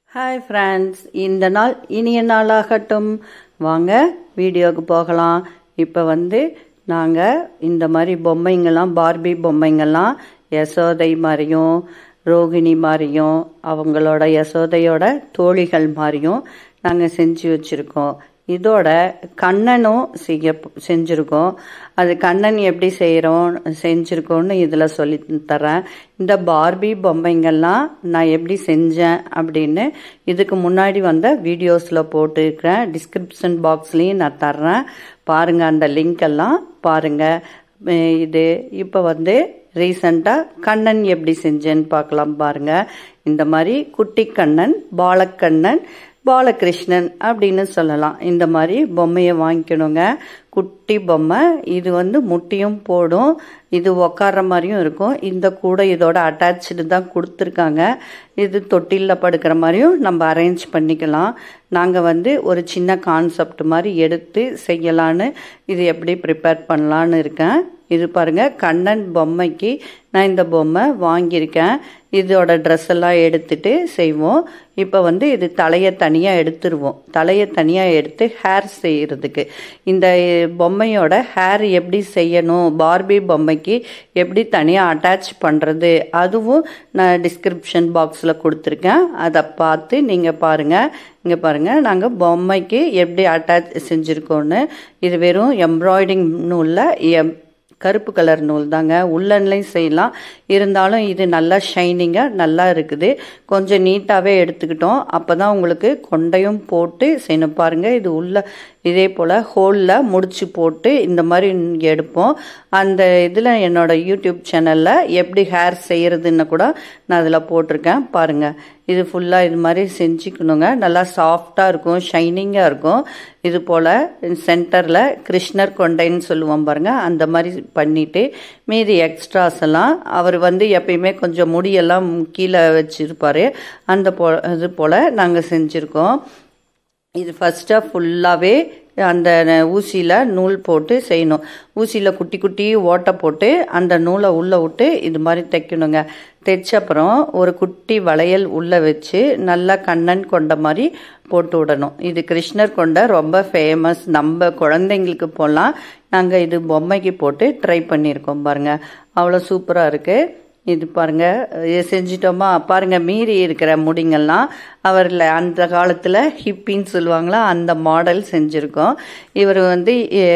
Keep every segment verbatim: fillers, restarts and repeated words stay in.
Hi friends, இந்த நாள் இனிய நாளாகட்டும். வாங்க வீடியோவுக்கு போகலாம். இப்போ வந்து நாங்கள் இந்த மாதிரி பொம்மைங்கள்லாம், பார்பி பொம்மைங்கள்லாம் யசோதை மாதிரியும் ரோகிணி மாதிரியும் அவங்களோட யசோதையோட தோழிகள் மாதிரியும் நாங்கள் செஞ்சு வச்சுருக்கோம். இதோட கண்ணனும் செய்ய செஞ்சுருக்கோம். அது கண்ணன் எப்படி செய்கிறோம் செஞ்சுருக்கோன்னு இதில் சொல்லி தரேன். இந்த பார்பி பொம்மைங்கள்லாம் நான் எப்படி செஞ்சேன் அப்படின்னு இதுக்கு முன்னாடி வந்த வீடியோஸில் போட்டுருக்கிறேன். டிஸ்கிரிப்ஷன் பாக்ஸ்லேயும் நான் தர்றேன், பாருங்கள். அந்த லிங்க் எல்லாம் பாருங்கள். இது இப்போ வந்து ரீசண்டாக கண்ணன் எப்படி செஞ்சேன்னு பார்க்கலாம். பாருங்கள். இந்த மாதிரி குட்டி கண்ணன், பாலக்கண்ணன், பாலகிருஷ்ணன் அப்படின்னு சொல்லலாம். இந்த மாதிரி பொம்மையை வாங்கிக்கணுங்க. குட்டி பொம்மை. இது வந்து முட்டியும் போடும், இது உக்கார மாதிரியும் இருக்கும். இந்த கூட இதோட அட்டாச்சு தான் கொடுத்துருக்காங்க. இது தொட்டிலில் படுக்கிற மாதிரியும் நம்ம அரேஞ்ச் பண்ணிக்கலாம். நாங்கள் வந்து ஒரு சின்ன கான்செப்ட் மாதிரி எடுத்து செய்யலான்னு இது எப்படி ப்ரிப்பேர் பண்ணலான்னு இருக்கேன். இது பாருங்கள், கண்ணன் பொம்மைக்கு நான் இந்த பொம்மை வாங்கியிருக்கேன். இதோட ட்ரெஸ் எல்லாம் எடுத்துட்டு செய்வோம். இப்போ வந்து இது தலையை தனியாக எடுத்துருவோம். தலையை தனியாக எடுத்து ஹேர் செய்கிறதுக்கு இந்த பொம்மையோட ஹேர் எப்படி செய்யணும், பார்பி பொம்மைக்கு எப்படி தனியாக அட்டாச் பண்ணுறது, அதுவும் நான் டிஸ்கிரிப்ஷன் பாக்ஸில் கொடுத்துருக்கேன். அதை பார்த்து நீங்கள் பாருங்கள். இங்கே பாருங்கள், நாங்கள் பொம்மைக்கு எப்படி அட்டாச் செஞ்சுருக்கோன்னு. இது வெறும் எம்ப்ராய்டிங் நூலில் எம் கருப்பு கலர் நூல் தாங்க. உள்ளன்லையும் செய்யலாம், இருந்தாலும் இது நல்லா ஷைனிங்காக நல்லா இருக்குது. கொஞ்சம் நீட்டாகவே எடுத்துக்கிட்டோம். அப்போ தான் உங்களுக்கு கொண்டையும் போட்டு செய்யணும். பாருங்கள், இது உள்ள இதே போல் ஹோலில் முடிச்சு போட்டு இந்த மாதிரி எடுப்போம். அந்த இதில் என்னோடய யூடியூப் சேனலில் எப்படி ஹேர் செய்கிறதுன்னு கூட நான் அதில் போட்டிருக்கேன். பாருங்கள், இது ஃபுல்லாக இது மாதிரி செஞ்சுக்கணுங்க. நல்லா சாஃப்டாக இருக்கும், ஷைனிங்காக இருக்கும். இது போல் சென்டரில் கிருஷ்ணர் கொண்டைன்னு சொல்லுவோம் பாருங்கள், அந்த மாதிரி பண்ணிவிட்டு மீதி எக்ஸ்ட்ராஸ் எல்லாம் அவர் வந்து எப்பயுமே கொஞ்சம் முடியெல்லாம் கீழே வச்சுருப்பார். அந்த போ இது போல் நாங்கள் செஞ்சுருக்கோம். இது ஃபஸ்ட்டாக ஃபுல்லாகவே அந்த ஊசியில் நூல் போட்டு செய்யணும். ஊசியில் குட்டி குட்டி ஓட்டை போட்டு அந்த நூலை உள்ளே விட்டு இது மாதிரி தைக்கணுங்க. தைச்ச அப்புறம் ஒரு குட்டி வளையல் உள்ளே வச்சு நல்லா கண்ணன் கொண்ட மாதிரி போட்டு விடணும். இது கிருஷ்ணர் கொண்ட ரொம்ப ஃபேமஸ். நம்ம குழந்தைங்களுக்கு போகலாம். நாங்கள் இது பொம்மைக்கு போட்டு ட்ரை பண்ணியிருக்கோம். பாருங்கள், அவ்வளோ சூப்பராக இருக்குது. இது பாருங்கள், இது செஞ்சிட்டோமா. பாருங்கள், மீறி இருக்கிற முடிங்கள்லாம் அவரில் அந்த காலத்தில் ஹிப்பின்னு சொல்லுவாங்களா, அந்த மாடல் செஞ்சுருக்கோம். இவர் வந்து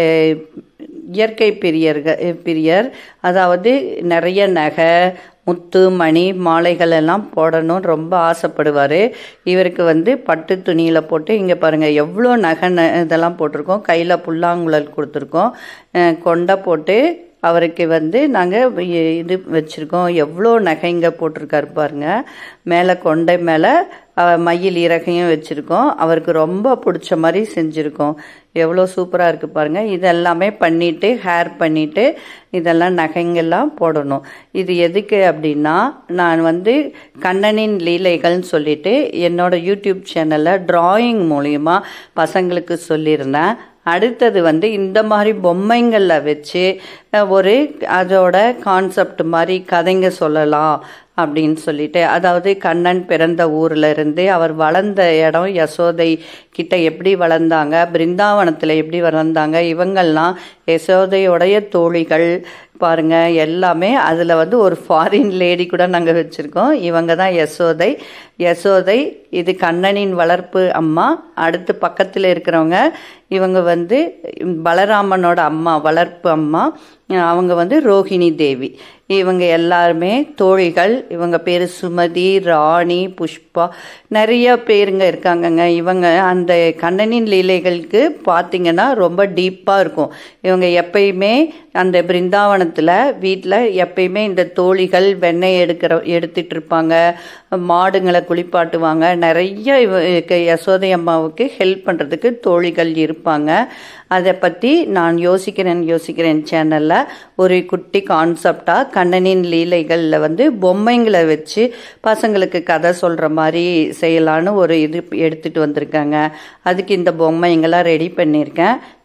இயற்கை பிரியர்கள் பிரியர் அதாவது நிறைய நகை, முத்து, மணி, மாலைகள் எல்லாம் போடணும் ரொம்ப ஆசைப்படுவார். இவருக்கு வந்து பட்டு துணியில் போட்டு இங்கே பாருங்கள் எவ்வளோ நகை இதெல்லாம் போட்டிருக்கோம். கையில் புல்லாங்குழல் கொடுத்துருக்கோம். கொண்டை போட்டு அவருக்கு வந்து நாங்கள் இது வச்சுருக்கோம். எவ்வளோ நகைங்க போட்டிருக்காரு பாருங்க. மேலே கொண்டை மேலே மயில் இறகையும் வச்சுருக்கோம். அவருக்கு ரொம்ப பிடிச்ச மாதிரி செஞ்சுருக்கோம். எவ்வளோ சூப்பராக இருக்குது பாருங்கள். இதெல்லாமே பண்ணிவிட்டு ஹேர் பண்ணிவிட்டு இதெல்லாம் நகைங்கெல்லாம் போடணும். இது எதுக்கு அப்படின்னா, நான் வந்து கண்ணனின் லீலைகள்னு சொல்லிட்டு என்னோடய யூடியூப் சேனலில் ட்ராயிங் மூலிமா பசங்களுக்கு சொல்லியிருந்தேன். அடுத்தது வந்து இந்த மாதிரி பொம்மைங்களில் வச்சு ஒரு அதோட கான்செப்ட் மாதிரி கதைங்க சொல்லலாம் அப்படின்னு சொல்லிட்டு, அதாவது கண்ணன் பிறந்த ஊரில் இருந்து அவர் வளர்ந்த இடம், யசோதை கிட்ட எப்படி வளர்ந்தாங்க, பிருந்தாவனத்தில் எப்படி வளர்ந்தாங்க, இவங்கள்லாம் யசோதையோடைய தோழிகள் பாருங்க. எல்லாமே அதில் வந்து ஒரு ஃபாரின் லேடி கூட நாங்கள் வச்சுருக்கோம். இவங்க தான் யசோதை. யசோதை இது கண்ணனின் வளர்ப்பு அம்மா. அடுத்து பக்கத்தில் இருக்கிறவங்க இவங்க வந்து பலராமனோட அம்மா, வளர்ப்பு அம்மா. அவங்க வந்து ரோஹிணி தேவி. இவங்க எல்லாருமே தோழிகள். இவங்க பேர் சுமதி, ராணி, புஷ்பா, நிறைய பேருங்க இருக்காங்கங்க. இவங்க அந்த கண்ணனின் லீலைகளுக்கு பார்த்திங்கன்னா ரொம்ப டீப்பாக இருக்கும். இவங்க எப்பயுமே அந்த பிருந்தாவனத்தில் வீட்டில் எப்பயுமே இந்த தோழிகள் வெண்ணெய் எடுக்கிற எடுத்துகிட்டு இருப்பாங்க, மாடுங்களை குளிப்பாட்டுவாங்க. நிறைய யசோதை அம்மாவுக்கு ஹெல்ப் பண்ணுறதுக்கு தோழிகள் இருப்பாங்க. அதை பற்றி நான் யோசிக்கிறேன் யோசிக்கிறேன் சேனலில் ஒரு குட்டி கான்செப்டாக கண்ணனின் லீலைகளில் வந்து பொம்மைங்களை வச்சு பசங்களுக்கு கதை சொல்கிற மாதிரி செய்யலான்னு ஒரு இது எடுத்துகிட்டு வந்திருக்காங்க. அதுக்கு இந்த பொம்மைங்களாம் ரெடி பண்ணியிருக்கேன்.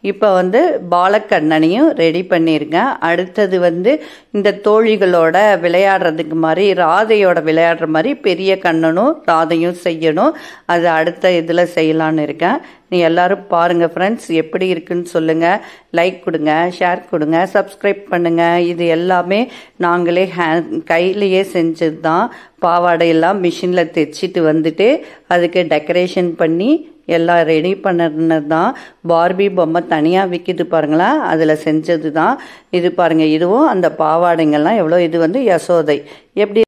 இப்போ வந்து பாலக்கண்ணனையும் ரெடி பண்ணியிருக்கேன். அடுத்தது வந்து இந்த தோழிகளோட விளையாடுறதுக்கு மாதிரி ராதையோட விளையாடுற மாதிரி பெரிய கண்ணனும் ராதையும் செய்யணும். அது அடுத்த இதில் செய்யலான்னு இருக்கேன். நீ எல்லாரும் பாருங்கள் ஃப்ரெண்ட்ஸ், எப்படி இருக்குன்னு சொல்லுங்கள். லைக் கொடுங்க, ஷேர் கொடுங்க, சப்ஸ்கிரைப் பண்ணுங்கள். இது எல்லாமே நாங்களே ஹேண்ட் கையிலையே செஞ்சது தான். பாவாடையெல்லாம் மிஷினில் தைச்சிட்டு வந்துட்டு அதுக்கு டெக்கரேஷன் பண்ணி எல்லாம் ரெடி பண்ணது தான். பார்பி பொம்மை தனியாக விற்கிது பாருங்களேன், அதில் செஞ்சது தான் இது. பாருங்கள், இதுவும் அந்த பாவாடைங்கள்லாம் எவ்வளோ. இது வந்து யசோதை எப்படி